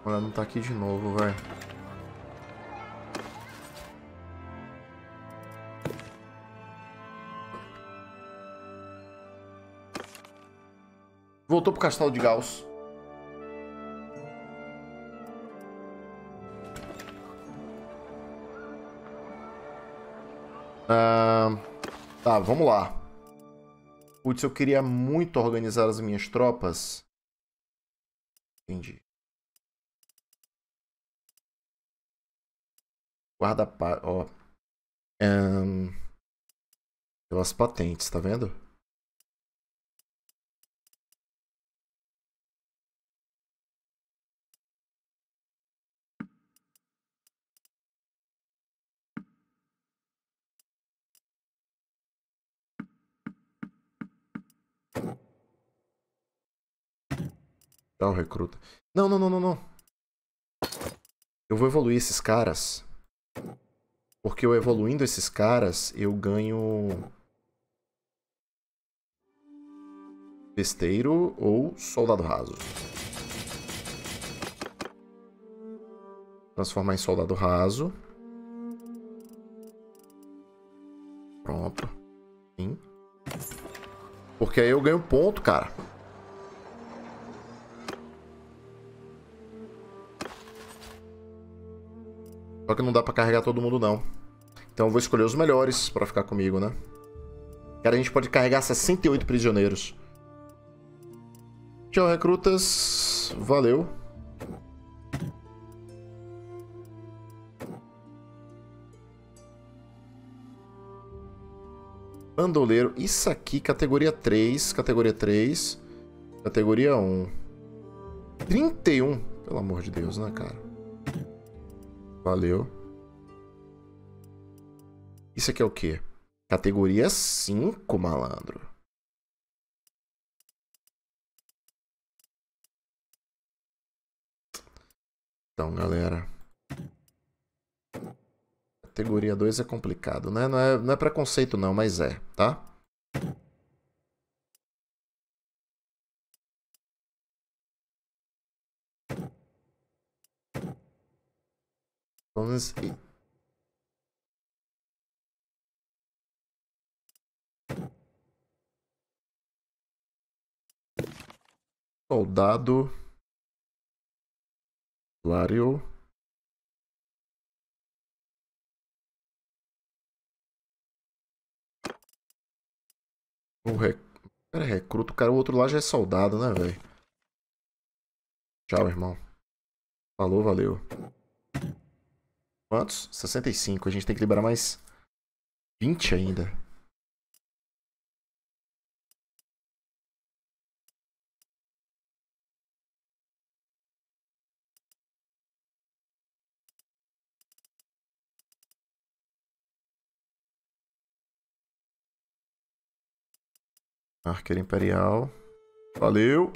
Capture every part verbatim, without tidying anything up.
Ela não tá aqui de novo, velho. Voltou pro castelo de Gauss. Ah, tá, vamos lá. Putz, eu queria muito organizar as minhas tropas. Entendi. Guarda... Ó. Um, pelas patentes, tá vendo? Tá, o recruta. Não, não, não, não, não. Eu vou evoluir esses caras. Porque eu evoluindo esses caras, eu ganho... Besteiro ou soldado raso. Transformar em soldado raso. Pronto. Sim. Porque aí eu ganho ponto, cara. Só que não dá pra carregar todo mundo, não. Então eu vou escolher os melhores pra ficar comigo, né? Cara, a gente pode carregar sessenta e oito prisioneiros. Tchau, recrutas. Valeu. Bandoleiro. Isso aqui, categoria três. Categoria três. Categoria um. trinta e um. Pelo amor de Deus, né, cara? Valeu. Isso aqui é o quê? Categoria cinco, malandro. Então, galera. Categoria dois é complicado, né? Não é, não é preconceito não, mas é, tá? Vamos... Soldado. Lário. O rec... cara é recruta, o cara, o outro lá já é soldado, né, velho? Tchau, irmão. Falou, valeu. Quantos? sessenta e cinco. A gente tem que liberar mais vinte ainda. Arqueiro Imperial. Valeu.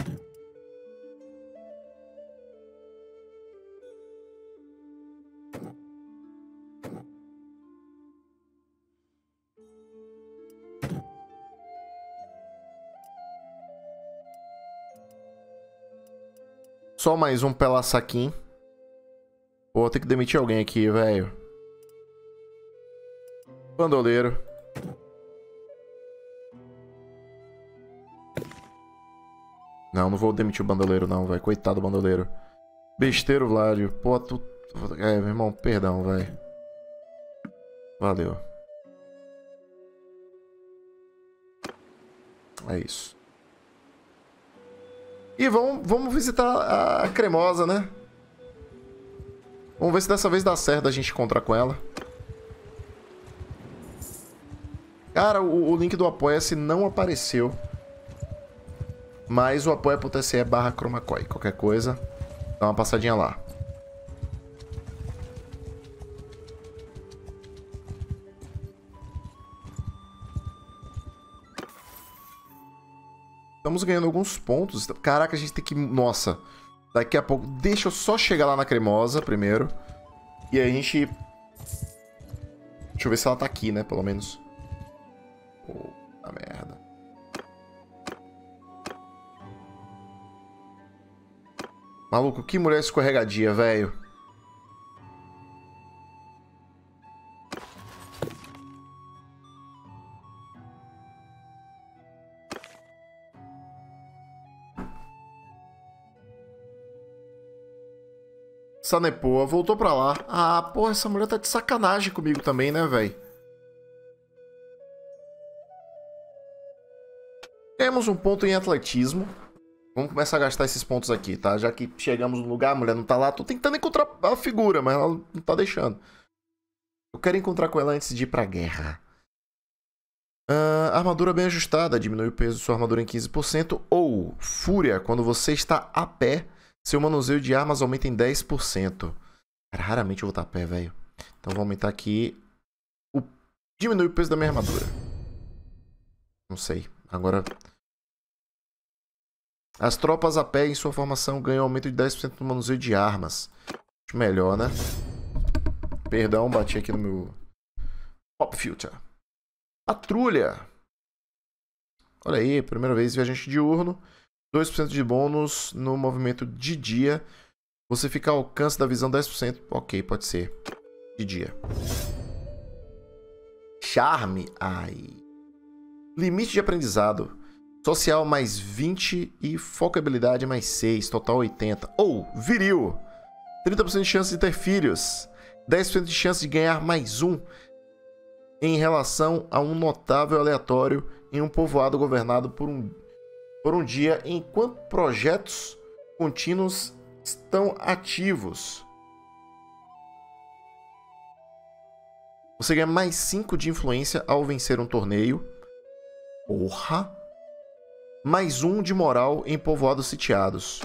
Só mais um pela saquinho. Pô, vou ter que demitir alguém aqui, velho. Bandoleiro. Não, não vou demitir o bandoleiro não, velho. Coitado do bandoleiro. Besteiro, Vládio. Pô, tu... É, meu irmão, perdão, velho. Valeu. É isso. E vamos, vamos visitar a Cremosa, né? Vamos ver se dessa vez dá certo a gente encontrar com ela. Cara, o, o link do Apoia-se não apareceu. Mas o apoia.se barra Chromacoi. Qualquer coisa, dá uma passadinha lá. Estamos ganhando alguns pontos. Caraca, a gente tem que... Nossa. Daqui a pouco... Deixa eu só chegar lá na Cremosa primeiro. E aí a gente... Deixa eu ver se ela tá aqui, né? Pelo menos. Puta merda. Maluco, que mulher escorregadia, velho. Sanepoa, voltou pra lá. Ah, porra, essa mulher tá de sacanagem comigo também, né, velho? Temos um ponto em atletismo. Vamos começar a gastar esses pontos aqui, tá? Já que chegamos no lugar, a mulher não tá lá. Tô tentando encontrar a figura, mas ela não tá deixando. Eu quero encontrar com ela antes de ir pra guerra. Uh, armadura bem ajustada. Diminui o peso de sua armadura em quinze por cento. Ou, fúria, quando você está a pé, seu manuseio de armas aumenta em dez por cento. Cara, raramente eu vou estar a pé, velho. Então vou aumentar aqui. O... Diminui o peso da minha armadura. Não sei. Agora... As tropas a pé em sua formação ganham aumento de dez por cento no manuseio de armas. Acho melhor, né? Perdão, bati aqui no meu... Pop Filter. Patrulha. Olha aí, primeira vez viajante diurno. dois por cento de bônus no movimento de dia. Você fica ao alcance da visão dez por cento. Ok, pode ser. De dia. Charme. Ai. Limite de aprendizado. Social mais vinte e focabilidade mais seis. Total oitenta. Ou viril. trinta por cento de chance de ter filhos. dez por cento de chance de ganhar mais um. Em relação a um notável aleatório em um povoado governado por um, por um dia, enquanto projetos contínuos estão ativos. Você ganha mais cinco de influência ao vencer um torneio. Porra! Mais um de moral em povoados sitiados.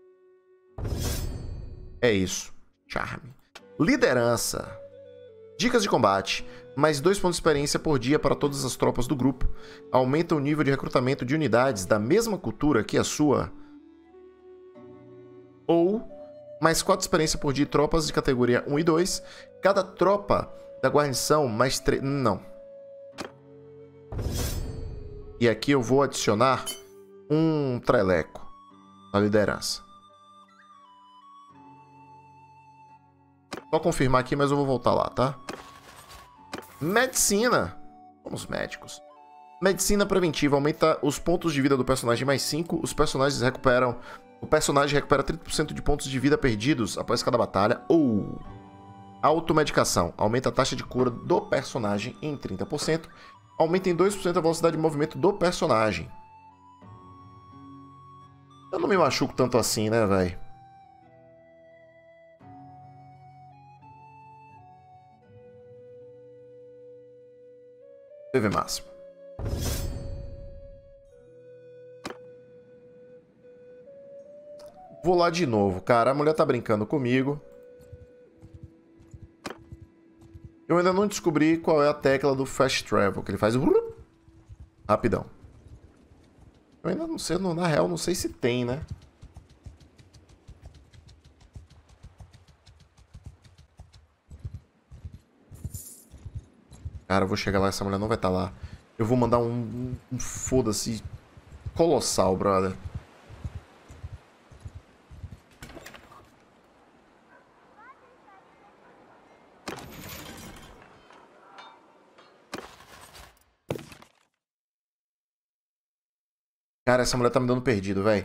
É isso. Charme. Liderança. Dicas de combate. Mais dois pontos de experiência por dia para todas as tropas do grupo. Aumenta o nível de recrutamento de unidades da mesma cultura que a sua. Ou mais quatro de experiência por dia de tropas de categoria um e dois. Cada tropa da guarnição mais três... Não. E aqui eu vou adicionar um treleco na liderança. Só confirmar aqui, mas eu vou voltar lá, tá? Medicina. Somos médicos. Medicina preventiva. Aumenta os pontos de vida do personagem mais cinco. Os personagens recuperam... O personagem recupera trinta por cento de pontos de vida perdidos após cada batalha. Ou... Automedicação. Aumenta a taxa de cura do personagem em trinta por cento. Aumenta em dois por cento a velocidade de movimento do personagem. Eu não me machuco tanto assim, né, velho? P V máximo. Vou lá de novo, cara. A mulher tá brincando comigo. Eu ainda não descobri qual é a tecla do Fast Travel, que ele faz... Rapidão. Eu ainda não sei, na real, não sei se tem, né? Cara, eu vou chegar lá, essa mulher não vai estar lá. Eu vou mandar um, um, um foda-se colossal, brother. Cara, essa mulher tá me dando perdido, velho.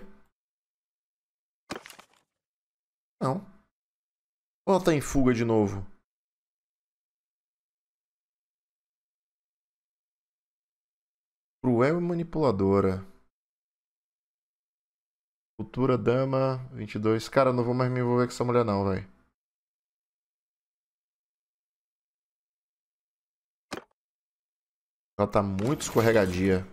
Não. Ou ela tá em fuga de novo? Cruel e manipuladora. Futura dama, vinte e dois. Cara, não vou mais me envolver com essa mulher não, velho. Ela tá muito escorregadia.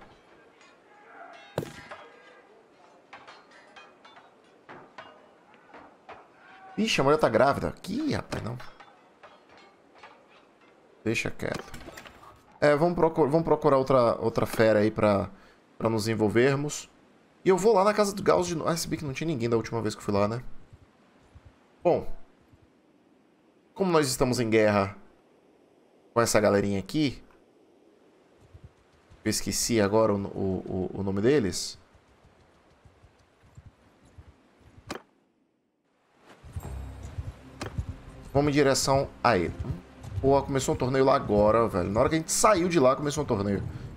Ixi, a mulher tá grávida. Ih, rapaz, não. Deixa quieto. É, vamos procurar, vamos procurar outra, outra fera aí pra, pra nos envolvermos. E eu vou lá na casa do Gauss de novo. Ah, se bem que não tinha ninguém da última vez que eu fui lá, né? Bom. Como nós estamos em guerra com essa galerinha aqui. Eu esqueci agora o, o, o nome deles. Vamos em direção a ele. Pô, começou um torneio lá agora, velho. Na hora que a gente saiu de lá, começou um torneio.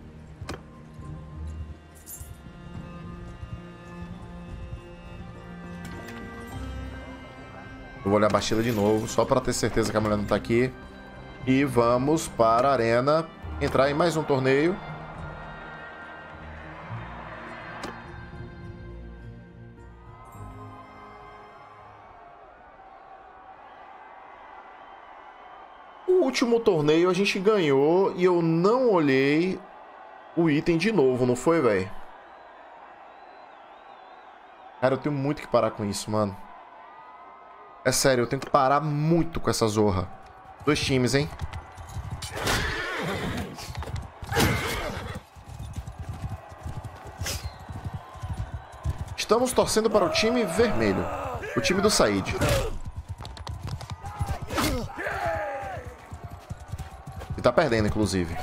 Eu vou olhar a Bastila de novo, só pra ter certeza que a mulher não tá aqui. E vamos para a arena. Entrar em mais um torneio. O último torneio a gente ganhou e eu não olhei o item de novo, não foi, velho? Cara, eu tenho muito que parar com isso, mano. É sério, eu tenho que parar muito com essa zorra. Dois times, hein? Estamos torcendo para o time vermelho. O time do Said. E tá perdendo, inclusive.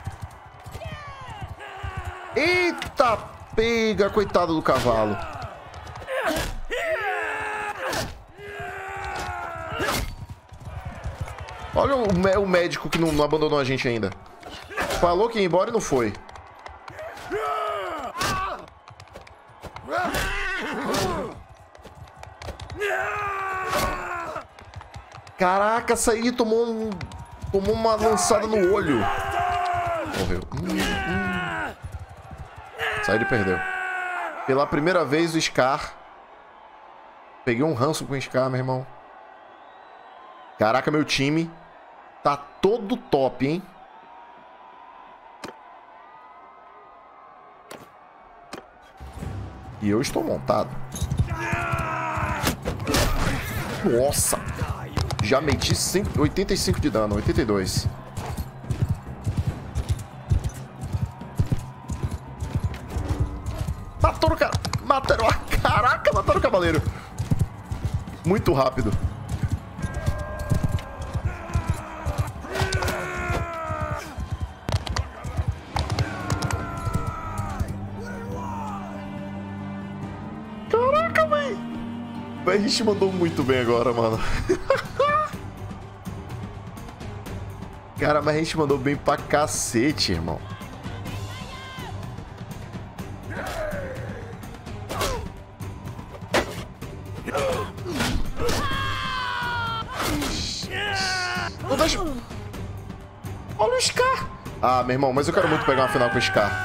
Eita, pega, coitado do cavalo. Olha o, o médico que não, não abandonou a gente ainda. Falou que ia embora e não foi. Caraca, Said tomou um, tomou uma lançada no olho. Morreu. Hum, hum. Said perdeu. Pela primeira vez o Scar. Peguei um ranço com o Scar, meu irmão. Caraca, meu time tá todo top, hein? E eu estou montado. Nossa! Já meti oitenta e cinco de dano, oitenta e dois. Matou o cara! Mataram! Caraca, mataram o cavaleiro! Muito rápido. Caraca, véi! A gente mandou muito bem agora, mano. Cara, mas a gente mandou bem pra cacete, irmão. Não deixa... Olha o Scar! Ah, meu irmão, mas eu quero muito pegar uma final com o Scar.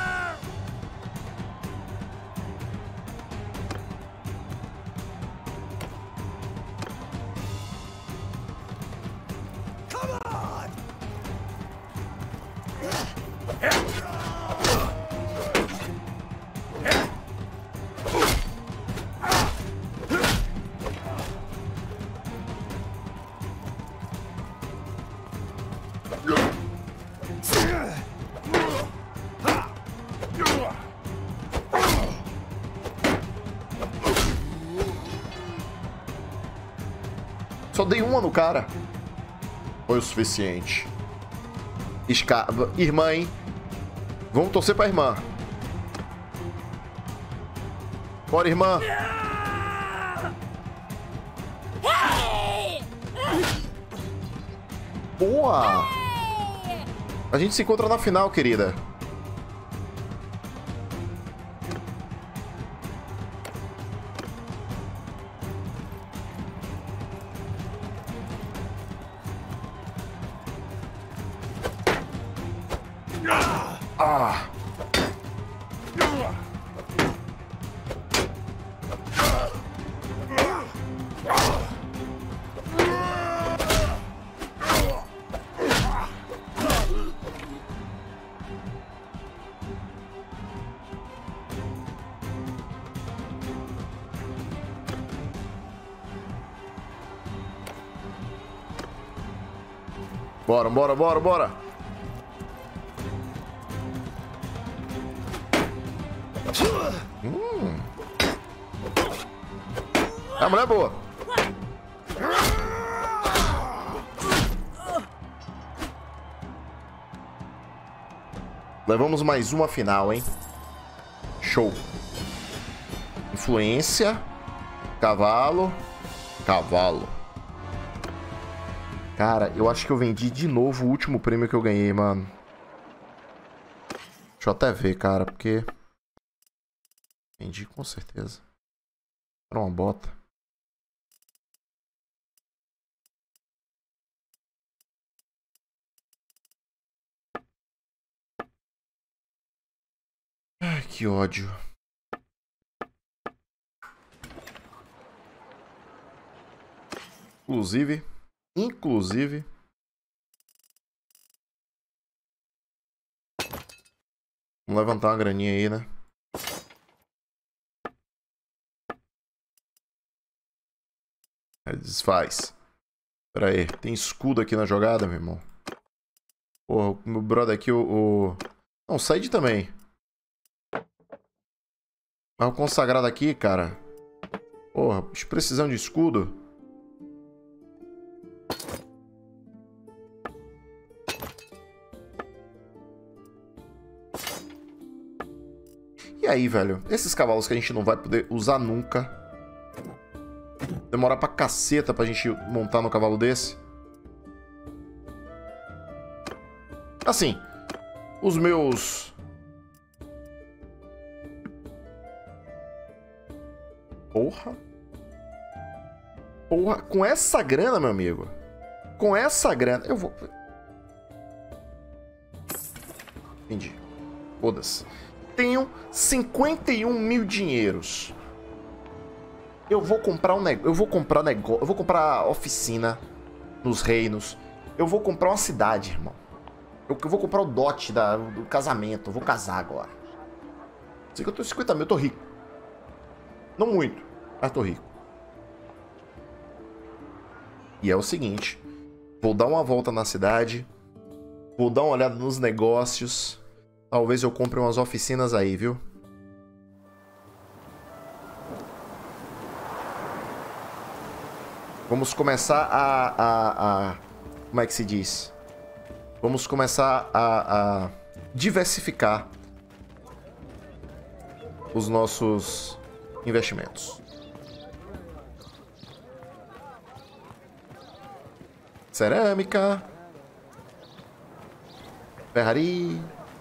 Só dei uma no cara. Foi o suficiente. Esca... Irmã, hein? Vamos torcer pra irmã. Bora, irmã. Boa! A gente se encontra na final, querida. Ah! Bora, bora, bora, bora! Hum. A mulher é boa. Levamos mais uma final, hein? Show. Influência. Cavalo. Cavalo. Cara, eu acho que eu vendi de novo o último prêmio que eu ganhei, mano. Deixa eu até ver, cara, porque... Vendi com certeza. Era uma bota. Ai, que ódio. Inclusive... Inclusive... Vamos levantar uma graninha aí, né? Aí desfaz. Pera aí, tem escudo aqui na jogada, meu irmão? Porra, o meu brother aqui, o... o... Não, Said também. Mas o consagrado aqui, cara... Porra, precisando de escudo... E aí, velho? Esses cavalos que a gente não vai poder usar nunca. Demorar pra caceta pra gente montar no cavalo desse. Assim, os meus... Porra. Porra, com essa grana, meu amigo. Com essa grana, eu vou... Entendi. Foda-se. Tenho cinquenta e um mil dinheiros. Eu vou comprar um negócio. Eu vou comprar negócio. Eu vou comprar oficina nos reinos. Eu vou comprar uma cidade, irmão. Eu, eu vou comprar o dote da, do casamento. Eu vou casar agora. Sei que eu tô cinquenta mil, eu tô rico. Não muito, mas tô rico. E é o seguinte. Vou dar uma volta na cidade. Vou dar uma olhada nos negócios. Talvez eu compre umas oficinas aí, viu? Vamos começar a, a, a... Como é que se diz? Vamos começar a, a diversificar os nossos investimentos. Cerâmica. Ferrari.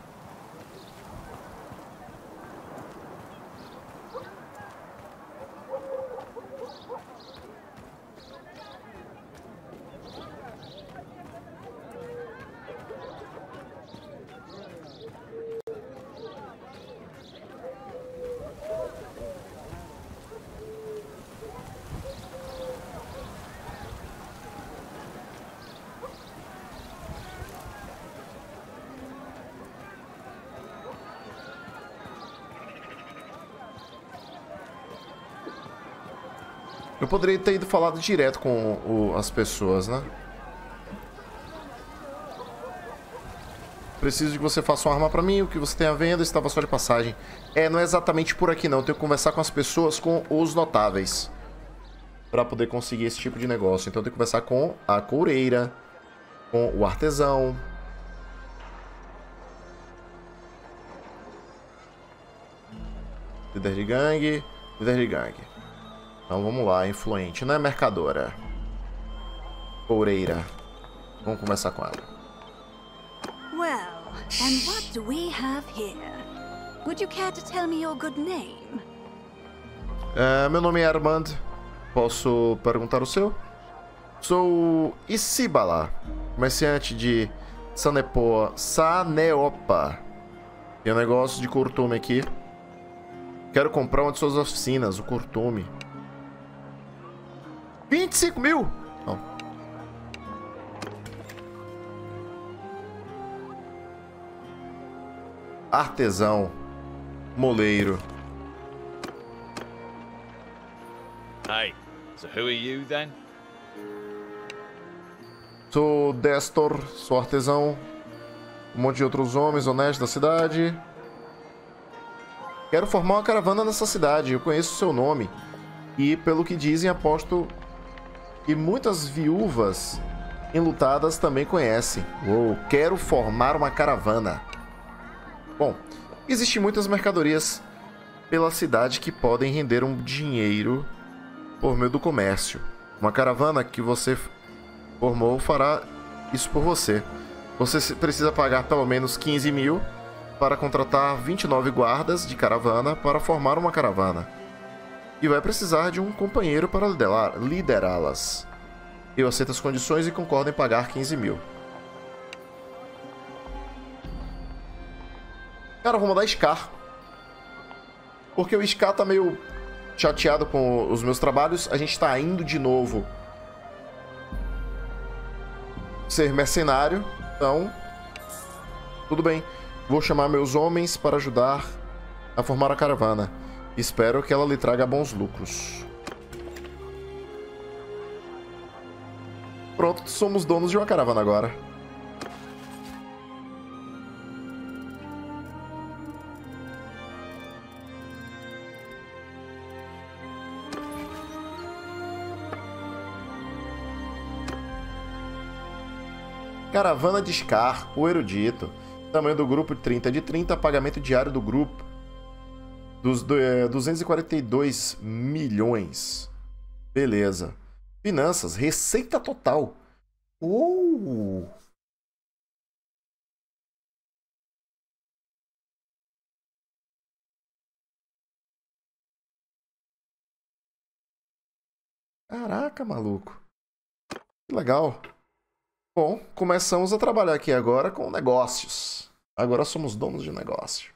Eu poderia ter ido falar direto com o, as pessoas, né? Preciso que você faça uma arma pra mim, o que você tem à venda, estava só de passagem. É, não é exatamente por aqui não, eu tenho que conversar com as pessoas, com os notáveis. Pra poder conseguir esse tipo de negócio. Então eu tenho que conversar com a coureira, com o artesão. Líder de gangue, líder de gangue. Então vamos lá, influente, né? Mercadora. Coureira. Vamos começar com ela. Well, and what do we have here? Would you care to tell me your good name? Uh, meu nome é Armand. Posso perguntar o seu? Sou Isibala, comerciante de Sanepoa, Saneopa. Tem um negócio de curtume aqui. Quero comprar uma de suas oficinas, o curtume. vinte e cinco mil? Não. Artesão. Moleiro. Hey, so who are you then? Sou Destor, sou artesão. Um monte de outros homens honestos da cidade. Quero formar uma caravana nessa cidade. Eu conheço o seu nome. E, pelo que dizem, aposto que muitas viúvas enlutadas também conhecem. Uou, quero formar uma caravana. Bom, existem muitas mercadorias pela cidade que podem render um dinheiro por meio do comércio. Uma caravana que você Formou fará isso por você. Você precisa pagar pelo menos quinze mil para contratar vinte e nove guardas de caravana para formar uma caravana. E vai precisar de um companheiro para liderá-las. Eu aceito as condições e concordo em pagar quinze mil. Cara, eu vou mandar Scar. Porque o Scar tá meio chateado com os meus trabalhos. A gente tá indo de novo ser mercenário. Então, tudo bem. Vou chamar meus homens para ajudar a formar a caravana. Espero que ela lhe traga bons lucros. Pronto, somos donos de uma caravana agora. Caravana de Scar, o erudito. Tamanho do grupo trinta de trinta, pagamento diário do grupo dos duzentos e quarenta e dois milhões. Beleza. Finanças, receita total. Uh! Caraca, maluco. Que legal. Bom, começamos a trabalhar aqui agora com negócios. Agora somos donos de negócio.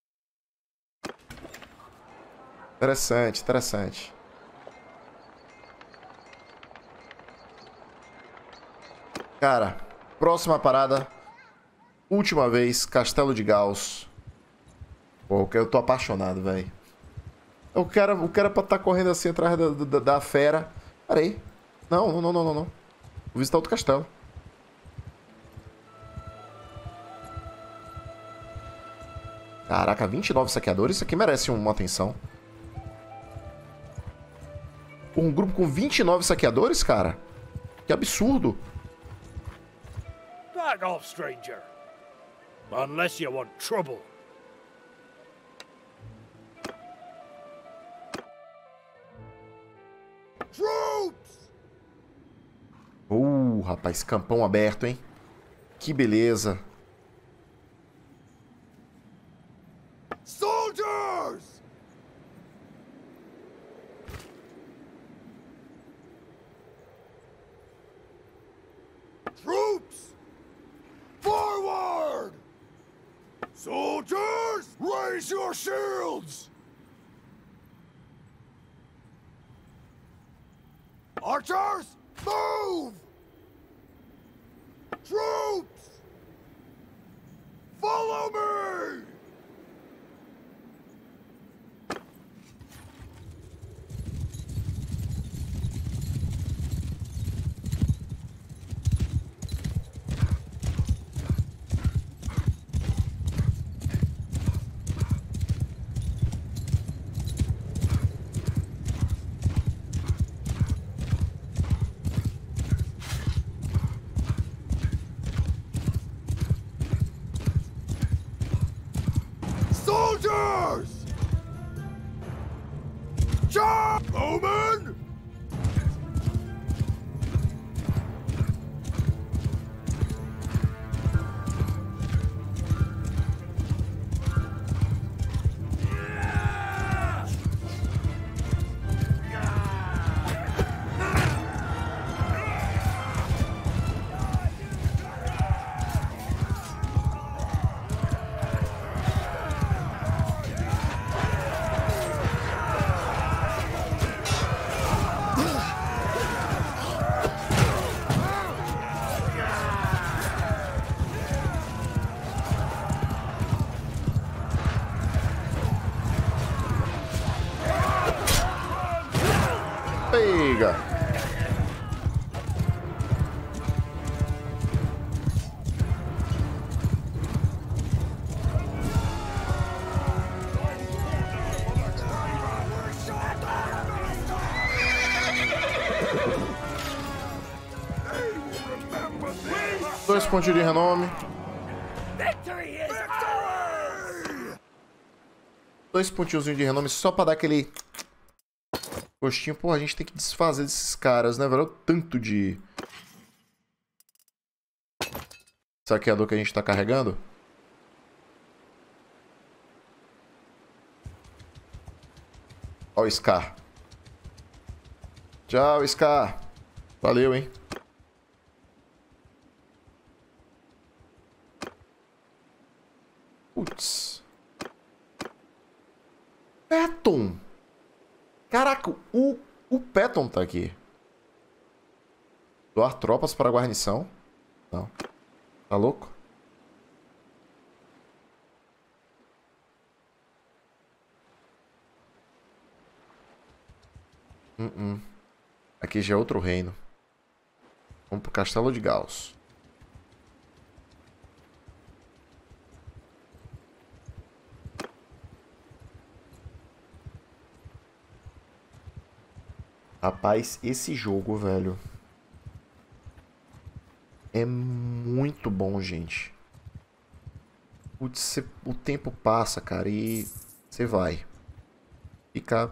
Interessante, interessante. Cara, próxima parada. Última vez, Castelo de Gauss. Pô, eu tô apaixonado, velho. O cara, o cara pra estar tá correndo assim atrás da, da, da fera. Pera aí. Não, não, não, não, não. Vou visitar outro castelo. Caraca, vinte e nove saqueadores? Isso aqui merece uma atenção. Um grupo com vinte e nove saqueadores, cara? Que absurdo. Back off, stranger. Unless you want trouble. Troops! Uh, rapaz, campão aberto, hein? Que beleza. Soldiers! Troops! Forward! Soldiers, raise your shields! Archers, move! Troops! Follow me! Soldiers! Charge! Bowman! Pega. Dois pontinhos de renome. Dois pontinhos de renome só pra dar aquele gostinho. Pô, a gente tem que desfazer desses caras, né, velho? O tanto de saqueador que a gente tá carregando. Ó o Scar. Tchau, Scar. Valeu, hein? Putz. Patton. Caraca, o, o Patton tá aqui. Doar tropas para a guarnição. Não. Tá louco? Uh -uh. Aqui já é outro reino. Vamos pro Castelo de Gauss. Rapaz, esse jogo, velho, é muito bom, gente. Putz, cê, o tempo passa, cara, e você vai. Fica...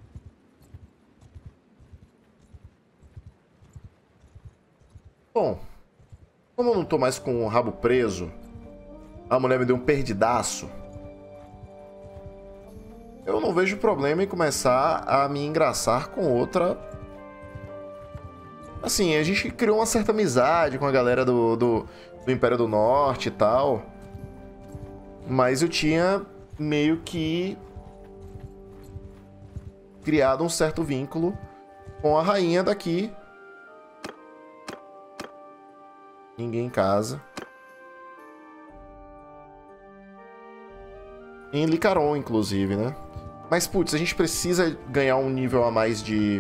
Bom, como eu não tô mais com o rabo preso, a mulher me deu um perdidaço. Eu não vejo problema em começar a me engraçar com outra... Assim, a gente criou uma certa amizade com a galera do, do, do Império do Norte e tal. Mas eu tinha meio que criado um certo vínculo com a rainha daqui. Ninguém em casa. Em Licaron, inclusive, né? Mas, putz, a gente precisa ganhar um nível a mais de...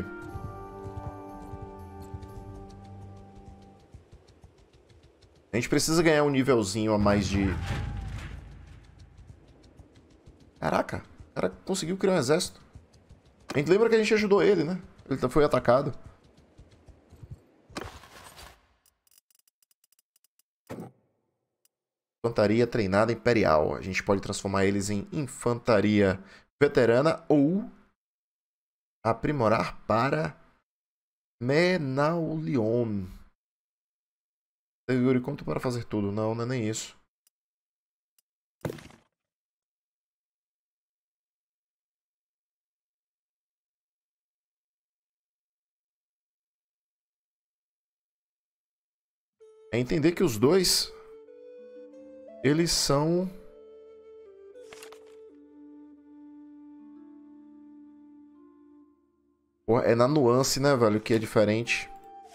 A gente precisa ganhar um nívelzinho a mais de... Caraca, o cara conseguiu criar um exército. A gente lembra que a gente ajudou ele, né? Ele foi atacado. Infantaria treinada imperial. A gente pode transformar eles em infantaria veterana ou aprimorar para Menaulion. Yuri, conto para fazer tudo. Não, não é nem isso. É entender que os dois, eles são... Pô, é na nuance, né, velho, que é diferente.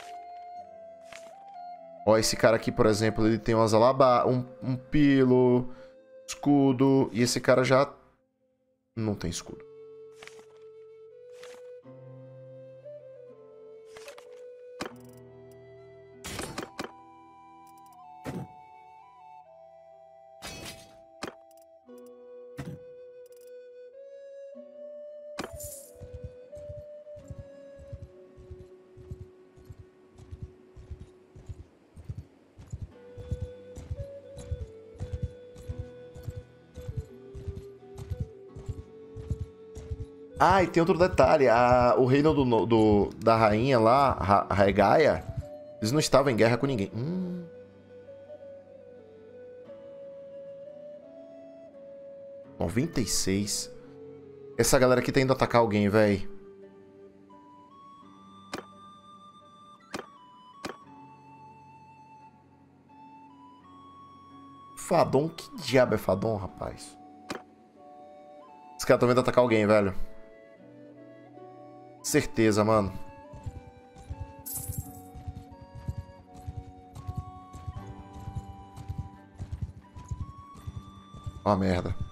Ó, esse cara aqui, por exemplo, ele tem umas alaba, um, um pilo, escudo, e esse cara já não tem escudo. Ah, e tem outro detalhe. A, o reino do, do, da rainha lá, a Raegaia, eles não estavam em guerra com ninguém. Hum. noventa e seis. Essa galera aqui tá indo atacar alguém, véi. Fadon? Que diabo é Fadon, rapaz? Esse cara também tá indo atacar alguém, velho. Certeza, mano. Ó, merda.